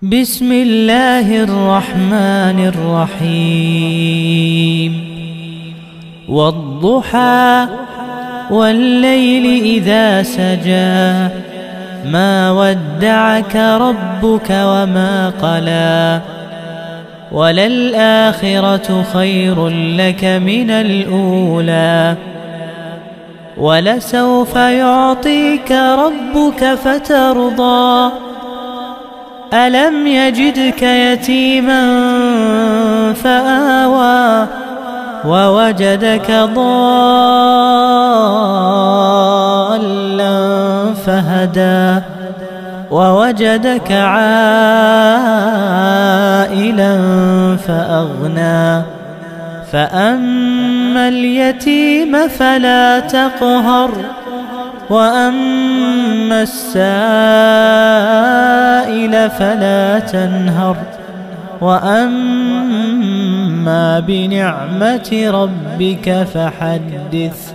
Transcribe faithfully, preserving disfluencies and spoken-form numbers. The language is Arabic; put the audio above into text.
بسم الله الرحمن الرحيم والضحى والليل إذا سجى ما ودعك ربك وما قلى وللآخرة خير لك من الأولى ولسوف يعطيك ربك فترضى ألم يجدك يتيما فآوى ووجدك ضالا فهدى ووجدك عائلا فأغنى فأما اليتيم فلا تقهر وأما السائل فلا تنهر وأما بنعمة ربك فحدث.